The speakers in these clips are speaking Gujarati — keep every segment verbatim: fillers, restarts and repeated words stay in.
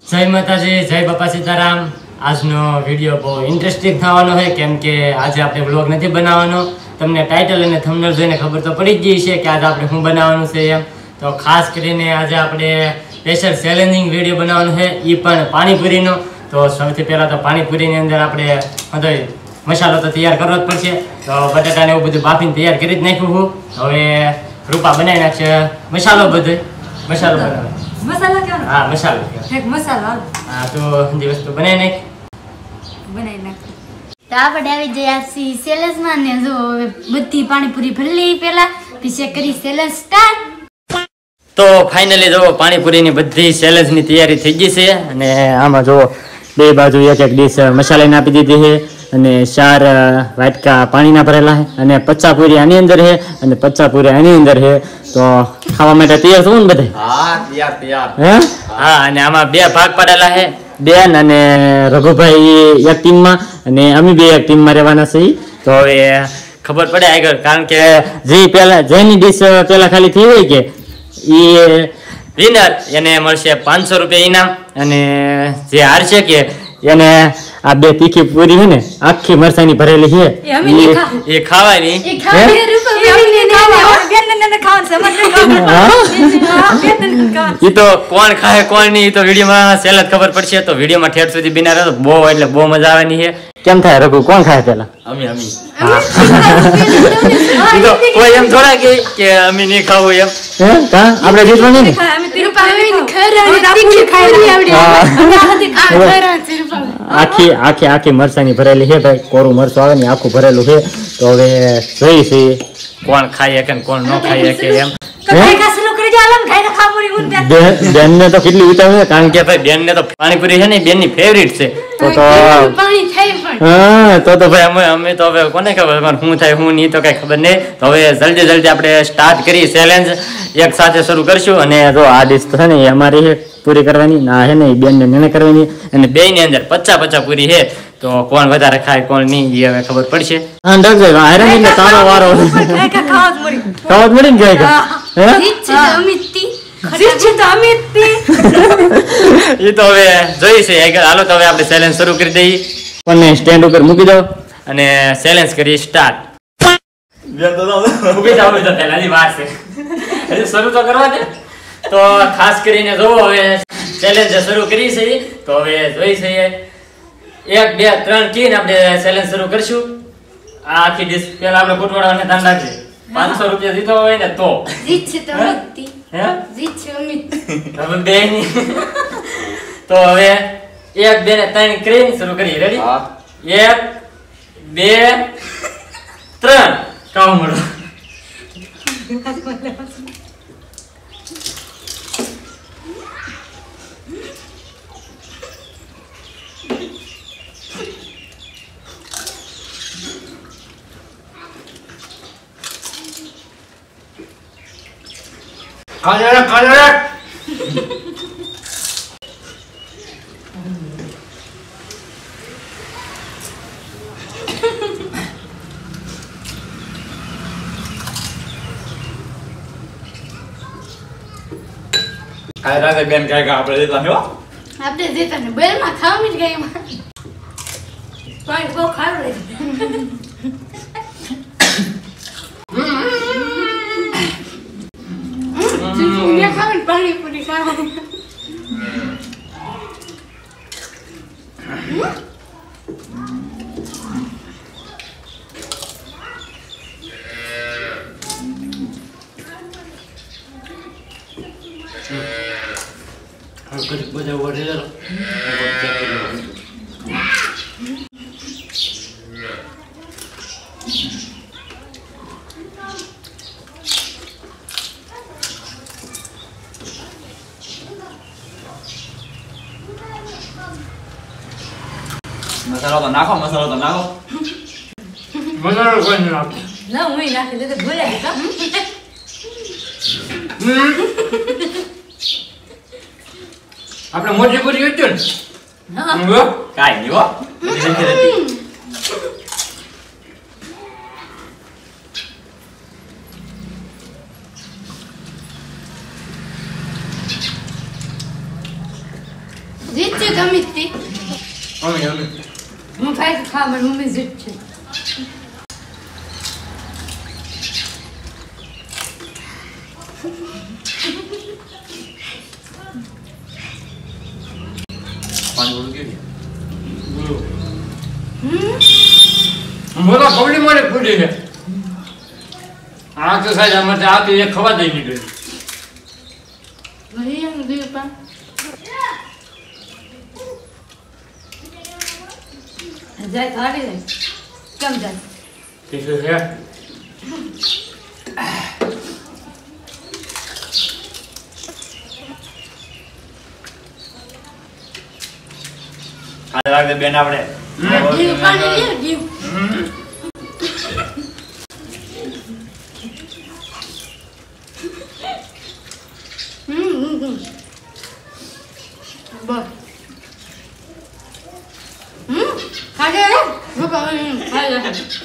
જય માતાજી, જય બાપા સીતારામ। આજનો વિડીયો બહુ ઇન્ટરેસ્ટિંગ થવાનો છે કેમ કે આજે આપણે વ્લોગ નથી બનાવવાનો। તમને ટાઇટલ અને થંબનેલ જોઈને ખબર તો પડી જ ગઈ છે કે આજે આપણે શું બનાવવાનું છે એમ। તો ખાસ કરીને આજે આપણે સ્પેશિયલ ચેલેન્જિંગ વિડીયો બનાવવાનો છે, એ પણ પાણીપુરીનો। તો સૌથી પહેલાં તો પાણીપુરીની અંદર આપણે બધો મસાલો તો તૈયાર કરવો જ પડશે। તો બટાટાને એવું બધું બાફીને તૈયાર કરી જ નાખ્યું છું। હવે રૂપા બનાવી નાખશે મસાલો, બધો મસાલો બનાવે મસાલા કેવો? હા મસાલો એક મસાલો હા તો બધી વસ્તુ બનાવી નાખ બનાવી નાખ। તો આપણે આવી જઈએ સી સેલ્સમાં ને જો બધી પાણીપુરી ભરલી પહેલા પછી કરી સેલ્સ સ્ટાર્ટ। તો ફાઇનલી જો પાણીપુરીની બધી સેલેન્જની તૈયારી થઈ ગઈ છે અને આમાં જો બે બાજુ એક એક ડીશ મસાલાની આપી દીધી છે અને ચાર વાટકા પાણીના ભરેલા છે અને પચાસ પૂરી આની અંદર છે અને પચાસ પૂરી આની અંદર છે। તો ખાવા માટે તૈયાર છું ને બધા? હા તૈયાર તૈયાર હે હા। અને આમાં બે ભાગ પાડેલા છે, બેન અને રઘુભાઈ એક ટીમમાં અને અમે બે એક ટીમમાં રહેવાના છીએ। તો હવે ખબર પડે આગળ, કારણ કે જે પહેલા જેની ડીશ પહેલા ખાલી થઈ હોય કે એ વિનર એને મળશે પાંચસો રૂપિયા ઇનામ અને જે હારશે કે એને આ બે તીખી પૂરી છે ને આખી મરચાની ભરેલી છે એ ખાવાની। એ તો કોણ ખાય કોણ નહીં તો વિડીયોમાં સેલ જ ખબર પડશે। તો વિડીયોમાં ઠેઠ સુધી બિના રહે તો બહુ એટલે બહુ મજા આવવાની છે। કેમ થાય રઘુ, કોણ ખાય પેલા? અમી અમી એ તો કોઈ એમ થોડા કે કે અમે નહીં ખાવું એમ હે કા આપણે જીતવાનું ને આખી આખી આખી મરચાની ભરેલી છે ભાઈ, કોરું મરચું આવે ને આખું ભરેલું છે। તો હવે જોઈ છે કોણ ખાય કે કોણ ન ખાય કે એમ। બેન ને તો કેટલી ઉતાવળ છે કારણ કે ભાઈ બેન ને તો પાણીપુરી છે ને બેન ની ફેવરિટ છે। તો તો હા તો તો ભાઈ અમે અમે તો હવે કોને ખબર શું થાય શું નહીં તો કઈ ખબર નહીં। તો હવે જલ્દી જલ્દી આપણે સ્ટાર્ટ કરી ચેલેન્જ એક સાથે શરૂ કરશું। અને જો આ ડીશ તો છે ને એ અમારી છે પૂરી કરવાની, ના છે ને એ બેન ને એને કરવાની અને બે ની અંદર પચાસ પચાસ પૂરી છે। તો કોણ વધારે ખાય કોણ નહીં એ હવે ખબર પડશે। હા ડગજે આયરન એટલે તારો વારો ખાવા જ મળી ને જાય એ તો હવે જોઈ છે આગળ। હાલો તો હવે આપણે ચેલેન્જ શરૂ કરી દઈએ, પણ સ્ટેન્ડ ઉપર મૂકી દો અને ચેલેન્જ કરી સ્ટાર્ટ। મૂકી જાવ તો પહેલા ની વાત છે, હજી શરૂ તો કરવા દે। તો ખાસ કરીને જોવો હવે ચેલેન્જ શરૂ કરી છે તો હવે જોઈ છે એક બે ત્રણ કીને આપણે ચેલેન્જ શરૂ કરશું। આ આખી ડીશ પહેલા આપણે કુટવાડાને ધ્યાન રાખજે, પાંચસો રૂપિયા દીધો હોય ને તો હે હવે બે ની તો હવે એક બે ને ત્રણ કરીને શરૂ કરીએ। રેડી? એક બે ત્રણ કામ મળો। ખાજા ખાજા ખાય રાતે બેન ખાય કે આપણે દેતા હો આપણે દેતા ને બેલમાં ખાવી જ ગઈ માં પાણી બહુ ખારું લે ઉન્યા ખાવી પાણીપુરી ખાવા કઈ બધા વરેલો મસાલો તો નાખો મસાલો તો નાખો મસાલો કોઈ નહીં નાખો ના હું નાખી દે તો ભૂલાય કા આપણે મોટી પૂરી હતી ને હા કાઈ નહીં હો जी જમી જ તી. અમે અમે હું ખાઈ તો ખા મારી મમ્મી જીત છે. પાણી બોલું કેવી મોટા કવડી મારે ફૂટી છે આ તો સાહેબ અમારે આ તો એક ખવા દઈ નીકળી નહીં એમ દીવ પણ જાય તો હારી જાય કેમ જાય તીખું છે આ લાગે બેન આપણે દીવ પાણી લે દીવ હમ હમ હમ બસ હમ ખાજે રે બાબા હમ ખાજે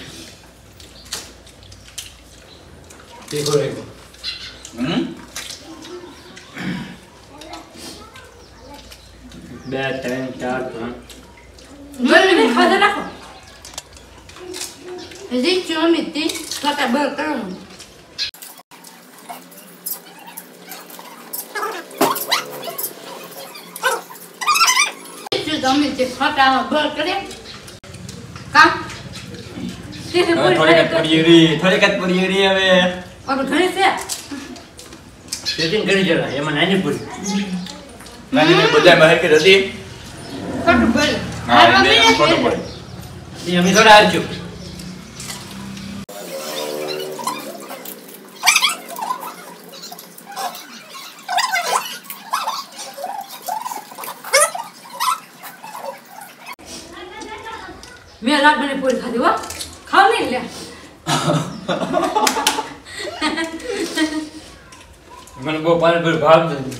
તીખું છે હમ બે ત્રણ ચાર પાંચ મને ને ખાજે રાખો હજી ચોમી તી ખાતા બર કરો તમે જે ખાતા બર કરે કામ તે થોડીક જ પડી રહી થોડીક જ પડી રહી હવે આપણે ઘરે છે સેટિંગ કરી જરા એમાં નાની પૂરી નાની ને બધામાં હરકત હતી કટુ બર હા એટલે એમ ખોટું પડે એ અમે થોડા હારજો મેં લાડ બને પૂરી ખાધી હો ખાવ નહીં લે મને બહુ પાણી પૂરી ભાવતું નથી.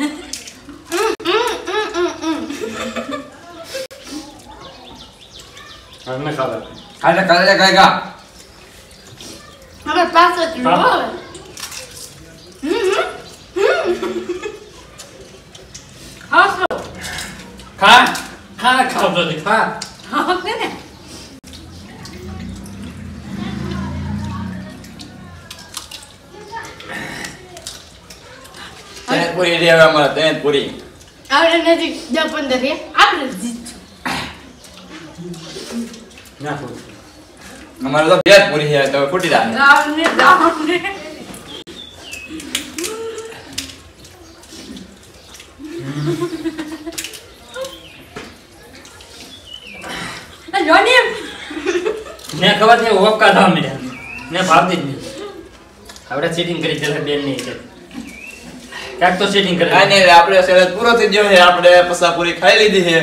હવે મેં ખાવા કાલે કાલે કાયગા હવે પાછો ચૂલો હા. હવે હમ હા સો ખા ખા ખાવતો નથી ખા હા કે ને તેને પૂરી રહી હવે અમારે તેને પૂરી આપણે નજીક દસ પંદર રે આપણે જીતશું ના ફૂલ અમારે તો બે જ પૂરી છે તો ફૂટી જાય ગાવને ગાવને આ જોની ને ખબર છે ઓકા થવા મળ્યા ને ભાવતી જ નહીં આપણે સેટિંગ કરી જરા બેન નહીં છે ક્યાંક તો સેટિંગ કરે કાંઈ નહીં, આપણે સેલેડ પૂરો થઈ ગયો છે આપણે પસા પૂરી ખાઈ લીધી છે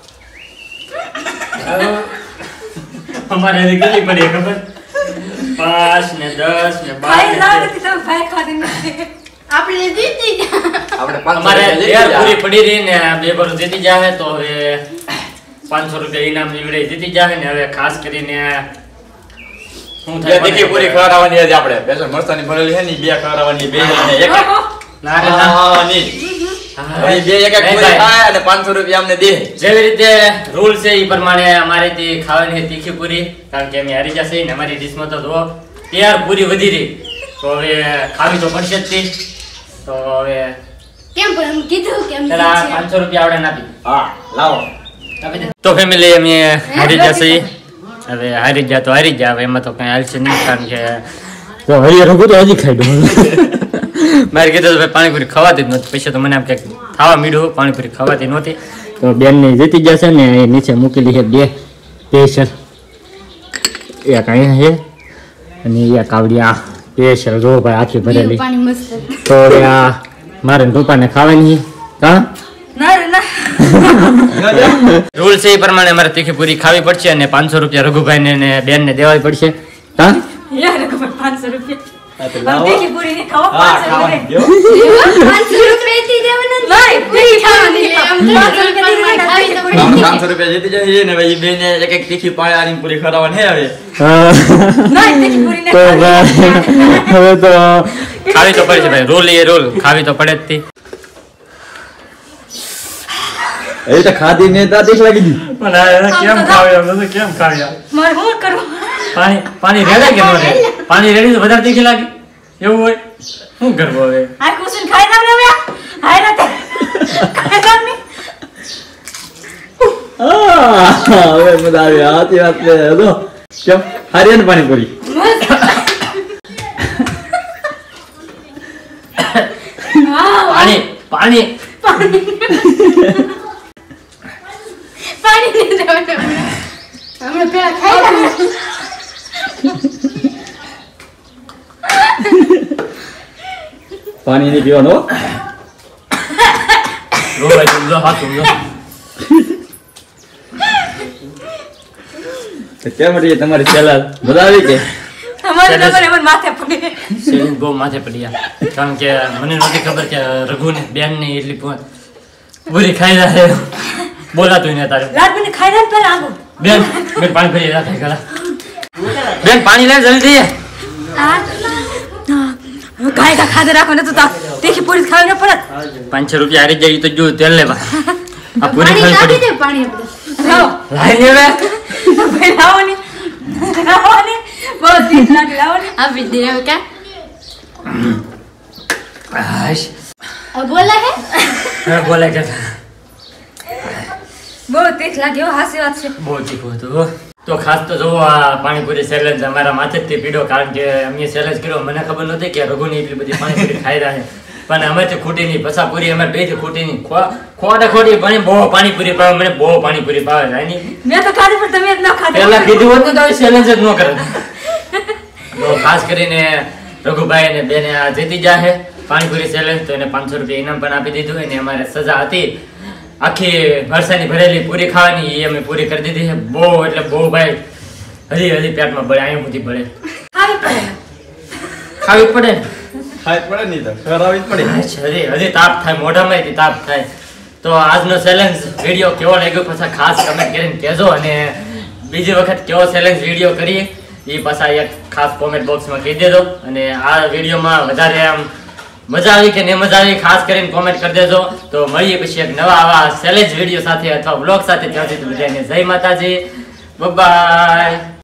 અમારે હજી કેટલી પડી ખબર પાંચ ને દસ ને બાર ભાઈ ને લાવ તેર. કે તમે ભાઈ ખાધી નથી આપણે જીતી ગયા આપણે પાંચસો અમારે રૂપિયા તેર જીતી પૂરી પડી રહી ને આ બે બાર જીતી જાહે તો હવે પાંચસો રૂપિયા ઇનામ નીવડે જીતી જાહે ને હવે ખાસ કરીને શું ગયા. બે તીખી પૂરી થાય ખવડાવવાની હતી આપણે બેસન મરચાની ભરેલી છે ને ઈ બે ખવડાવવાની બે અને એક ના રે ના. હા, નહીં. હા. ઈ બે એક એક નહીં પૂરી ભાઈ. ખાય અને પાંચસો રૂપિયા અમને દે જેવી રીતે રૂલ છે એ પ્રમાણે અમારે તે ખાવાની છે તીખી પૂરી કારણ કે અમે હારી જશે ને અમારી ડીશમાં તો જો તૈયાર પૂરી વધી રહી તો હવે ખાવી તો પડશે જ તે તો હવે કેમ પણ એમ કીધું કેમ પેલા પાંચસો રૂપિયા આપણે આપી હા લાવો આપી દે. તો ફેમિલી અમે હારી જશે હવે હારી જા તો હારી જા હવે એમાં તો કઈ હાલશે નહીં કારણ કે તો હરિયર હું તો હજી ખાઈ દઉં મારે કીધું તો ભાઈ પાણીપુરી ખવાતી જ નહોતી પછી તો મને આમ કે ખાવા મીઠું પાણીપુરી ખવાતી નહોતી તો બેન ને જીતી જશે ને એ નીચે મૂકેલી છે બે સ્પેશિયલ એક અહીંયા છે અને એક આવડી આ સ્પેશિયલ જો ભાઈ આખી ભરેલી પાણી મસ્ત તો હવે આ મારે ને પપ્પાને ખાવાની હા ના રે ના રૂલ છે એ પ્રમાણે અમારે તીખી પૂરી ખાવી પડશે અને પાંચસો રૂપિયા રઘુભાઈ ને બેન ને દેવા પડશે હા યાર ખબર પાંચસો રૂપિયા હા, તો પણ લાવો. દેખી પૂરી ને ખાઓ હા પાંચસો ખાવાની રૂપિયા દ્યો. પાંચસો રૂપિયાથી દેવાના નહીં પૂરી ખાવાની લે આમ તો પાંચસો રૂપિયા ખાવી તો પડે. આમ પાંચસો રૂપિયા જીતી જાય ને ભાઈ બે ને એક એક તીખી પાણી પૂરી ખવડાવવાની છે હવે નહીં દેખી પૂરી ને તો ખાવી. હવે તો ખાવી તો પડશે ભાઈ રોલ એ રોલ ખાવી તો પડે જ તી એ તો ખાધી ને તા દેખ લાગી દી પણ આ એને કેમ ખાવ્યા બધું કેમ ખાવ્યા મારે શું કરવું પાણી પાણી રેડે કે ન રેડે પાણી રેડી તો વધારે તીખી લાગે એવું હોય શું કરવું હવે આ કુસુન ખાઈ નામ ને હાય ના તે ખાઈ નામ ને આ હવે મજા આવી આતી વાત છે જો કેમ હરિયન પાણીપુરી પાણી પાણી પાણી ને દેવાનું હમણાં પેલા ખાઈ નામ પાણી નહીં પીવાનું રો ભાઈ તુમ લો હાથ તુમ લો તો કેમ હતી તમારી સેલાડ મજા આવી કે અમારે તમારે એમ માથે પડી સેલિંગ બહુ માથે પડી ગયા કારણ કે મને નહોતી ખબર કે રઘુને બેન ને એટલી પૂ- પૂરી ખાઈ જાય બોલાતું ને તારે રાત મને ખાઈ નામ પેલા આગો બેન બેન પાણી ભરી રાખે ખરા બેન પાણી લે જલ્દી આ ગાય કા ખાધે રાખો ને તો તા તીખી પૂરી ખાવી ન પડત પાંચસો રૂપિયા હારી જાય તો જો તેલ લેવા આ પૂરી પાણી ખાવી કાઢી પડી દે પાણી આપણે લાવો લાઈ લે ભાઈ લાવો ને લાવો ને બહુ તીખ લાગે લાવો ને આપી દે હવે કા આશ अब बोला है હા બોલે કે બહુ તીખ લાગે હો હાસી વાત છે બહુ તીખું હતું હો. તો ખાસ તો જોવો આ પાણીપુરી ચેલેન્જ અમારા માથે જ તે પીડો કારણ કે અમે ચેલેન્જ કર્યો મને ખબર નહોતી કે રઘુની એટલી બધી પાણીપુરી ખાઈ રહ્યા છે પણ અમે ખૂટી નહીં પસા પૂરી અમે બે થી ખૂટી નહીં ખો- ખોટે ખોટી પણ બહુ પાણીપુરી ભાવે મને બહુ પાણીપુરી ભાવે છે એની મેં તો ખાધી પણ તમે જ ન ખાધી પહેલા કીધું હોત ને તો ચેલેન્જ જ ન કરે તો ખાસ કરીને રઘુભાઈ અને બેને આ જીતી જાહે પાણીપુરી ચેલેન્જ તો એને પાંચસો રૂપિયા ઇનામ પણ આપી દીધું અને અમારે સજા હતી આખી વરસાદની ભરેલી પૂરી ખાવાની એ અમે પૂરી કરી દીધી છે બહુ એટલે બહુ ભાઈ હજી હજી પેટમાં બળે અહીં સુધી બળે ખાવી પડે ખાવી પડે ને ખાઈ પડે નહીં તો ખરાવી જ પડે હજી હજી તાપ થાય મોઢામાં તાપ થાય તો આજનો ચેલેન્જ વિડીયો કેવો લાગ્યો પાછા ખાસ કમેન્ટ કરીને કહેજો અને બીજી વખત કેવો ચેલેન્જ વિડીયો કરીએ એ પાછા એક ખાસ કોમેન્ટ બોક્સમાં કહી દેજો અને આ વિડીયોમાં વધારે આમ મજા આવી કે નહીં મજા આવી ખાસ કરીને કોમેન્ટ કરી દેજો તો મળીએ પછી એક નવા આવા ચેલેન્જ વિડીયો સાથે અથવા બ્લોગ સાથે ત્યાં સુધી બધાને જય માતાજી બાય